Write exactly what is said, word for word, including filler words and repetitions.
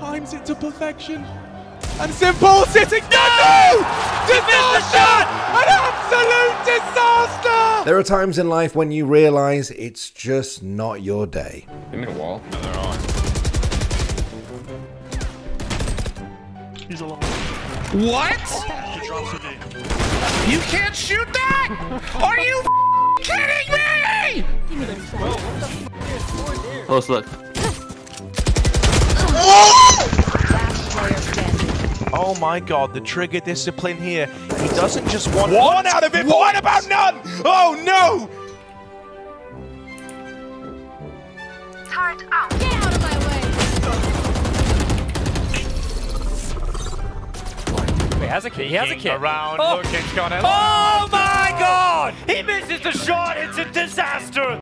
times it to perfection. And Simple sitting. No! no! Disaster! An absolute disaster! There are times in life when you realize it's just not your day. Give me a wall. No, there are. He's alone. What? He drops it in. You can't shoot that? Are you kidding me? Close look. Oh my god, the trigger discipline here. He doesn't just want what? one out of it, but what about none? Oh no! Turret out. Get out of my way. He has a kid. He has a kid. Around, oh. look, it's gonna. Oh my god! He misses the shot. It's a disaster.